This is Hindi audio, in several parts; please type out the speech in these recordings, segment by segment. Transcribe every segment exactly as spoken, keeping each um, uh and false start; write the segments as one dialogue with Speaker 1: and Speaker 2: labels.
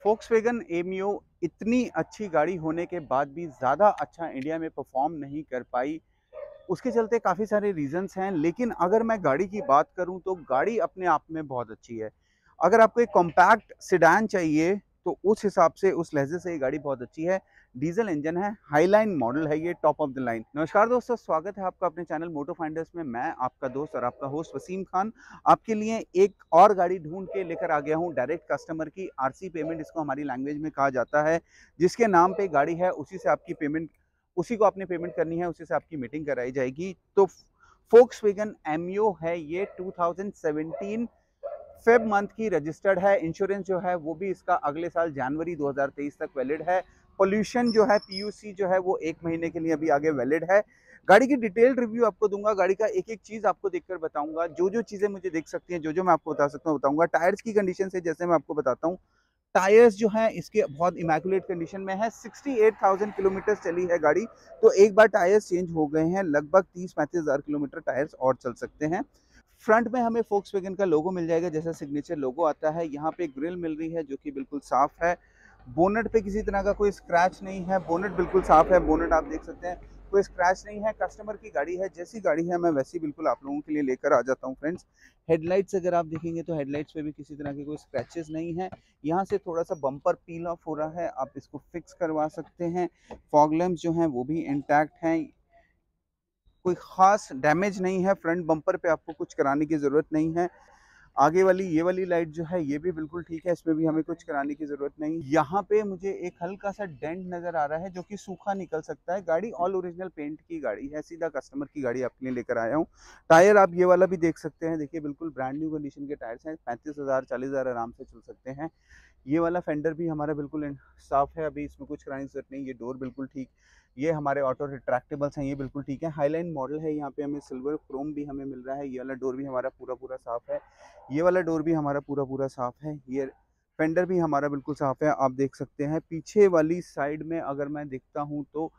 Speaker 1: फोक्सवैगन एमियो इतनी अच्छी गाड़ी होने के बाद भी ज़्यादा अच्छा इंडिया में परफॉर्म नहीं कर पाई। उसके चलते काफ़ी सारे रीज़न्स हैं, लेकिन अगर मैं गाड़ी की बात करूं तो गाड़ी अपने आप में बहुत अच्छी है। अगर आपको एक कॉम्पैक्ट सेडान चाहिए तो उस हिसाब से, उस लहजे से ये गाड़ी बहुत अच्छी है। डीजल इंजन है, हाईलाइन मॉडल है, ये टॉप ऑफ द लाइन। नमस्कार दोस्तों, स्वागत है आपका अपने चैनल मोटो फाइंडर्स में। मैं आपका दोस्त और आपका होस्ट वसीम खान आपके लिए एक और गाड़ी ढूंढ के लेकर आ गया हूं। डायरेक्ट कस्टमर की आरसी पेमेंट, इसको हमारी लैंग्वेज में कहा जाता है। जिसके नाम पे गाड़ी है उसी से आपकी पेमेंट, उसी को आपने पेमेंट करनी है, उसी से आपकी मीटिंग कराई जाएगी। तो फोक्सवैगन एमियो है ये, two thousand seventeen feb month की रजिस्टर्ड है। इंश्योरेंस जो है वो भी इसका अगले साल जनवरी दो हज़ार तेईस तक वैलिड है। पोल्यूशन जो है, पीयूसी जो है, वो एक महीने के लिए अभी आगे वैलिड है। गाड़ी की डिटेल्ड रिव्यू आपको दूंगा, गाड़ी का एक एक चीज आपको देखकर बताऊंगा। जो जो चीजें मुझे देख सकती हैं, जो जो मैं आपको बता सकता हूँ बताऊंगा। टायर्स की कंडीशन से जैसे मैं आपको बताता हूँ, टायर्स जो हैं इसके बहुत इमैकुलेट कंडीशन में है। अड़सठ हज़ार किलोमीटर चली है गाड़ी, तो एक बार टायर्स चेंज हो गए हैं। लगभग तीस पैंतीस हज़ार किलोमीटर टायर्स और चल सकते हैं। फ्रंट में हमें फोक्सवैगन का लोगो मिल जाएगा, जैसा सिग्नेचर लोगो आता है। यहाँ पे ग्रिल मिल रही है जो कि बिल्कुल साफ है। बोनट पे किसी तरह का कोई स्क्रैच नहीं है, बोनट बिल्कुल साफ है। बोनट आप देख सकते हैं, कोई स्क्रैच नहीं है। कस्टमर की गाड़ी है, जैसी गाड़ी है मैं वैसी बिल्कुल आप लोगों के लिए लेकर आ जाता हूँ फ्रेंड्स। हेडलाइट्स अगर आप देखेंगे तो हेडलाइट्स पे भी किसी तरह के कोई स्क्रैचेस नहीं है। यहाँ से थोड़ा सा बम्पर पील ऑफ हो रहा है, आप इसको फिक्स करवा सकते हैं। फॉग लैंप्स जो हैं वो भी इंटैक्ट हैं, कोई खास डैमेज नहीं है। फ्रंट बम्पर पे आपको कुछ कराने की ज़रूरत नहीं है। आगे वाली ये वाली लाइट जो है ये भी बिल्कुल ठीक है, इसमें भी हमें कुछ कराने की ज़रूरत नहीं। यहाँ पे मुझे एक हल्का सा डेंट नज़र आ रहा है जो कि सूखा निकल सकता है। गाड़ी ऑल ओरिजिनल पेंट की गाड़ी है, सीधा कस्टमर की गाड़ी आपके लिए लेकर आया हूँ। टायर आप ये वाला भी देख सकते हैं, देखिए बिल्कुल ब्रांड न्यू कंडीशन के टायर्स हैं। पैंतीस हज़ार चालीस हज़ार आराम से चल सकते हैं। ये वाला फेंडर भी हमारा बिल्कुल साफ है, अभी इसमें कुछ कराने की जरूरत नहीं। ये डोर बिल्कुल ठीक, ये हमारे ऑटो रिट्रैक्टेबल्स हैं, ये बिल्कुल ठीक है। हाईलाइन मॉडल है, यहाँ पे हमें सिल्वर क्रोम भी हमें मिल रहा है। ये वाला डोर भी हमारा पूरा पूरा साफ है। ये वाला डोर भी हमारा पूरा पूरा साफ है। ये फेंडर भी हमारा बिल्कुल साफ है, आप देख सकते हैं। पीछे वाली साइड में अगर मैं देखता हूँ तो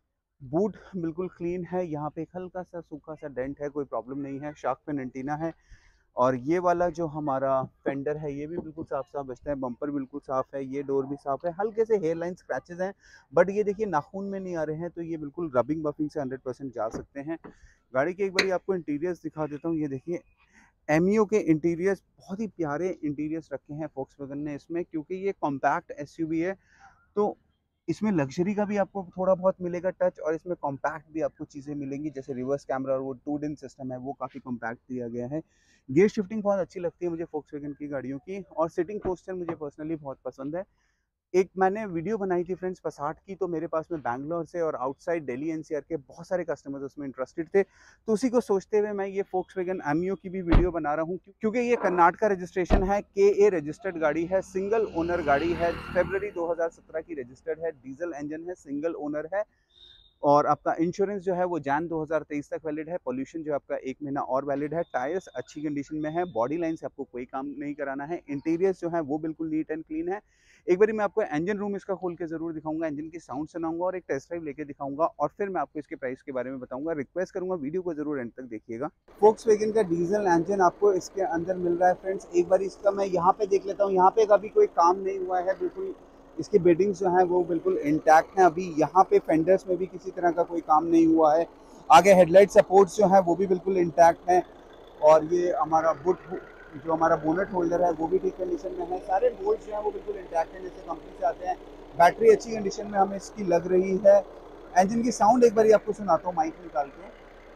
Speaker 1: बूट बिल्कुल क्लीन है। यहाँ पे एक हल्का सा सूखा सा डेंट है, कोई प्रॉब्लम नहीं है। शार्क फिन एंटीना है। और ये वाला जो हमारा फेंडर है ये भी बिल्कुल साफ साफ बचता है। बम्पर बिल्कुल साफ है, ये डोर भी साफ है। हल्के से हेयर लाइन स्क्रैचेस हैं, बट ये देखिए नाखून में नहीं आ रहे हैं, तो ये बिल्कुल रबिंग बफिंग से हंड्रेड परसेंट जा सकते हैं। गाड़ी के एक बार आपको इंटीरियर्स दिखा देता हूँ। ये देखिए एमियो के इंटीरियर्स, बहुत ही प्यारे इंटीरियर्स रखे हैं फोक्सवैगन ने इसमें, क्योंकि ये कॉम्पैक्ट एसयूवी है तो इसमें लग्जरी का भी आपको थोड़ा बहुत मिलेगा टच, और इसमें कॉम्पैक्ट भी आपको चीज़ें मिलेंगी। जैसे रिवर्स कैमरा और वो टू डिन सिस्टम है वो काफ़ी कॉम्पैक्ट दिया गया है। गियर शिफ्टिंग बहुत अच्छी लगती है मुझे फोक्सवैगन की गाड़ियों की, और सिटिंग पोस्चर मुझे पर्सनली बहुत पसंद है। एक मैंने वीडियो बनाई थी फ्रेंड्स पसाट की, तो मेरे पास में बैंगलोर से और आउटसाइड दिल्ली एनसीआर के बहुत सारे कस्टमर्स उसमें इंटरेस्टेड थे। तो उसी को सोचते हुए मैं ये फोक्सवैगन एमियो की भी वीडियो बना रहा हूँ, क्योंकि ये कर्नाटका रजिस्ट्रेशन है, के ए रजिस्टर्ड गाड़ी है, सिंगल ओनर गाड़ी है। फरवरी दो हज़ार सत्रह की रजिस्टर्ड है, डीजल इंजन है, सिंगल ओनर है। और आपका इंश्योरेंस जो है वो जैन दो हज़ार तेईस तक वैलिड है। पोल्यूशन जो आपका एक महीना और वैलिड है। टायर्स अच्छी कंडीशन में है, बॉडी लाइन से आपको कोई काम नहीं कराना है। इंटीरियर्स जो है वो बिल्कुल नीट एंड क्लीन है। एक बार मैं आपको इंजन रूम इसका खोल के जरूर दिखाऊंगा, इंजन की साउंड सुनाऊंगा और एक टेस्ट ड्राइव लेके दिखाऊंगा, और फिर मैं आपको इसके प्राइस के बारे में बताऊंगा। रिक्वेस्ट करूंगा वीडियो को जरूर एंड तक देखिएगा। फोक्सवैगन का डीजल इंजन आपको इसके अंदर मिल रहा है फ्रेंड्स। एक बार इसका मैं यहाँ पे देख लेता हूँ, यहाँ पे कभी कोई काम नहीं हुआ है, बिल्कुल इसकी बेडिंग्स जो हैं वो बिल्कुल इंटैक्ट हैं। अभी यहाँ पे फेंडर्स में भी किसी तरह का कोई काम नहीं हुआ है। आगे हेडलाइट सपोर्ट्स जो हैं वो भी बिल्कुल इंटैक्ट हैं। और ये हमारा बुट, जो हमारा बोनट होल्डर है वो भी ठीक कंडीशन में है। सारे बोल्ट जो हैं वो बिल्कुल इंटैक्ट हैं जैसे कंपनी से आते हैं। बैटरी अच्छी कंडीशन में हमें इसकी लग रही है। इंजन की साउंड एक बार आपको सुनाता हूँ माइक निकाल के।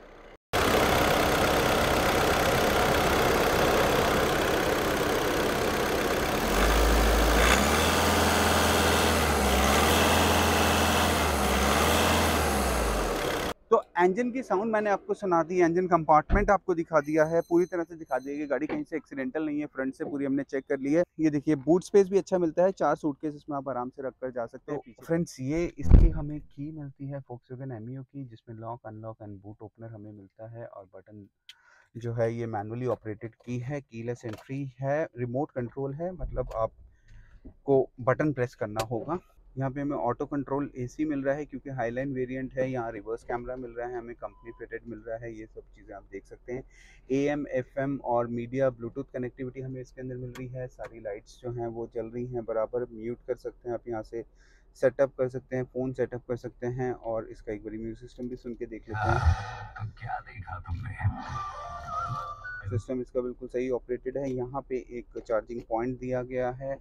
Speaker 1: तो इंजन की साउंड मैंने आपको सुना दी, इंजन कंपार्टमेंट आपको दिखा दिया है, पूरी तरह से दिखा दिया कि गाड़ी कहीं से एक्सीडेंटल नहीं है। फ्रंट से पूरी हमने चेक कर ली है। ये देखिए बूट स्पेस भी अच्छा मिलता है, चार सूटकेस इसमें आप आराम से रख कर जा सकते हैं। तो फ्रेंड्स ये इसकी हमें की मिलती है फोक्सवैगन एमियो की, जिसमें lock unlock and boot opener हमें मिलता है, और बटन जो है ये मैनुअली ऑपरेटेड की है, कीलेस एंट्री है, रिमोट कंट्रोल है, मतलब आपको बटन प्रेस करना होगा। यहाँ पे हमें ऑटो कंट्रोल एसी मिल रहा है क्योंकि हाईलाइन वेरिएंट है। यहाँ रिवर्स कैमरा मिल रहा है, हमें कंपनी फिटेड मिल रहा है। ये सब चीज़ें आप देख सकते हैं। एएम एफएम और मीडिया ब्लूटूथ कनेक्टिविटी हमें इसके अंदर मिल रही है। सारी लाइट्स जो हैं वो जल रही हैं बराबर। म्यूट कर सकते हैं आप, यहाँ से सेटअप कर सकते हैं, फ़ोन सेटअप कर सकते हैं। और इसका एक बारी म्यूजिक सिस्टम भी सुन के देख लेते हैं।
Speaker 2: तो क्या देखा तुमने?
Speaker 1: सिस्टम इसका बिल्कुल सही ऑपरेटेड है। यहाँ पे एक चार्जिंग पॉइंट दिया गया है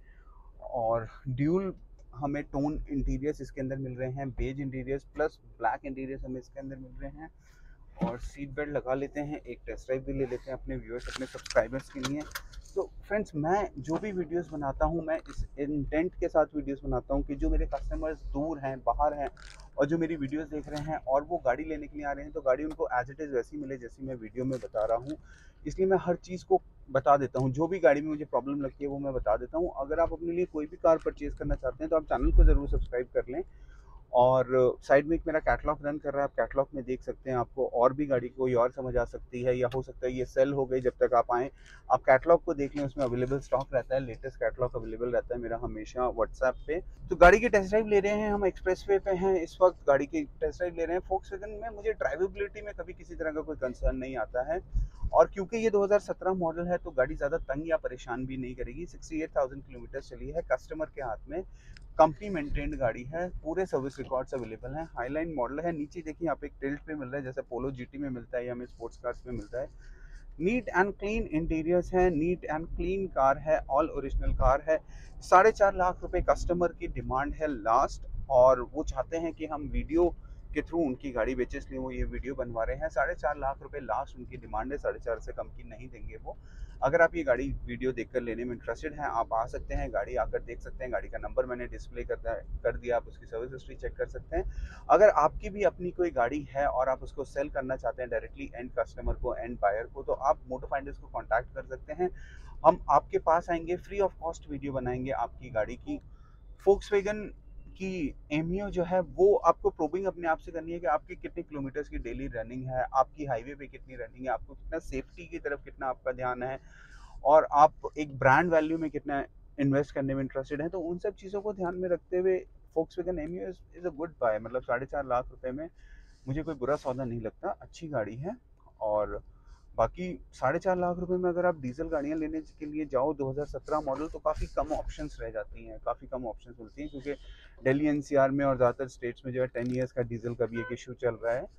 Speaker 1: और ड्यूल हमें टोन इंटीरियर्स इसके अंदर मिल रहे हैं। Beige interiors plus black interiors हमें इसके अंदर मिल रहे हैं। और सीट बेल्ट लगा लेते हैं, एक टेस्ट ड्राइव भी ले लेते हैं अपने व्यूअर्स, अपने सब्सक्राइबर्स के लिए। तो फ्रेंड्स, मैं जो भी वीडियोस बनाता हूँ मैं इस इंटेंट के साथ वीडियोस बनाता हूँ कि जो मेरे कस्टमर्स दूर हैं, बाहर हैं और जो मेरी वीडियोस देख रहे हैं और वो गाड़ी लेने के लिए आ रहे हैं, तो गाड़ी उनको एज इट इज़ वैसी मिले जैसी मैं वीडियो में बता रहा हूँ। इसलिए मैं हर चीज़ को बता देता हूँ। जो भी गाड़ी में मुझे प्रॉब्लम लगती है वो मैं बता देता हूँ। अगर आप अपने लिए कोई भी कार परचेज़ करना चाहते हैं तो आप चैनल को ज़रूर सब्सक्राइब कर लें। और साइड में एक मेरा कैटलॉग रन कर रहा है, आप कैटलॉग में देख सकते हैं। आपको और भी गाड़ी कोई और समझ आ सकती है, या हो सकता है ये सेल हो गई। जब तक आप आएँ आप कैटलॉग को देख लें, उसमें अवेलेबल स्टॉक रहता है, लेटेस्ट कैटलॉग अवेलेबल रहता है मेरा हमेशा व्हाट्सएप पे। तो गाड़ी की टेस्ट ड्राइव ले रहे हैं, हम एक्सप्रेसवे पे हैं इस वक्त, गाड़ी की टेस्ट ड्राइव ले रहे हैं। फोक्सवैगन में मुझे ड्राइवेबिलिटी में कभी किसी तरह का कोई कंसर्न नहीं आता है। और क्योंकि ये दो हज़ार सत्रह मॉडल है तो गाड़ी ज़्यादा तंग या परेशान भी नहीं करेगी। अड़सठ हज़ार किलोमीटर चली है, कस्टमर के हाथ में कंपनी मेंटेन्ड गाड़ी है, पूरे सर्विस रिकॉर्ड्स अवेलेबल हैं। हाईलाइन मॉडल है। नीचे देखिए यहाँ पे एक टिल्ट पे मिल रहा है जैसे पोलो जीटी में मिलता है या हमें स्पोर्ट्स कार्स में मिलता है। नीट एंड क्लीन इंटीरियर्स है, नीट एंड क्लीन कार है, ऑल ओरिजिनल कार है। साढ़े चार लाख रुपए कस्टमर की डिमांड है लास्ट, और वो चाहते हैं कि हम वीडियो के थ्रू उनकी गाड़ी बेचे, इसलिए वो ये वीडियो बनवा रहे हैं। साढ़े चार लाख रुपए लास्ट उनकी डिमांड है, साढ़े चार से कम की नहीं देंगे वो। अगर आप ये गाड़ी वीडियो देखकर लेने में इंटरेस्टेड हैं, आप आ सकते हैं, गाड़ी आकर देख सकते हैं। गाड़ी का नंबर मैंने डिस्प्ले कर कर दिया, आप उसकी सर्विस हिस्ट्री चेक कर सकते हैं। अगर आपकी भी अपनी कोई गाड़ी है और आप उसको सेल करना चाहते हैं डायरेक्टली एंड कस्टमर को, एंड बायर को, तो आप मोटो फाइंडर्स को कांटेक्ट कर सकते हैं। हम आपके पास आएंगे, फ्री ऑफ कॉस्ट वीडियो बनाएंगे आपकी गाड़ी की। फोक्सवैगन की एमियो जो है वो आपको प्रोबिंग अपने आप से करनी है कि आपकी कितने किलोमीटर्स की डेली रनिंग है, आपकी हाईवे पे कितनी रनिंग है, आपको कितना सेफ्टी की तरफ कितना आपका ध्यान है, और आप एक ब्रांड वैल्यू में कितना इन्वेस्ट करने में इंटरेस्टेड हैं। तो उन सब चीज़ों को ध्यान में रखते हुए Volkswagen Ameo is a good buy. मतलब साढ़े चार लाख रुपए में मुझे कोई बुरा सौदा नहीं लगता, अच्छी गाड़ी है। और बाकी साढ़े चार लाख रुपए में अगर आप डीजल गाड़ियाँ लेने के लिए जाओ दो हज़ार सत्रह मॉडल, तो काफ़ी कम ऑप्शंस रह जाती हैं, काफ़ी कम ऑप्शंस मिलती हैं, क्योंकि दिल्ली एनसीआर में और ज़्यादातर स्टेट्स में जो है टेन ईयर्स का डीजल का भी एक इशू चल रहा है।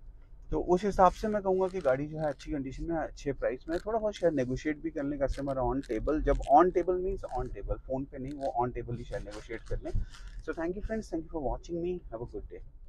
Speaker 1: तो उस हिसाब से मैं कहूँगा कि गाड़ी जो है अच्छी कंडीशन में है, अच्छे प्राइस में है। थोड़ा बहुत शायद नेगोशिएट भी कर लें कस्टमर ऑन टेबल। जब on table means on table, phone पे नहीं, वो ऑन टेबल ही शायद नेगोशिएट कर लें। So thank you friends, thank you for watching me, have a good day.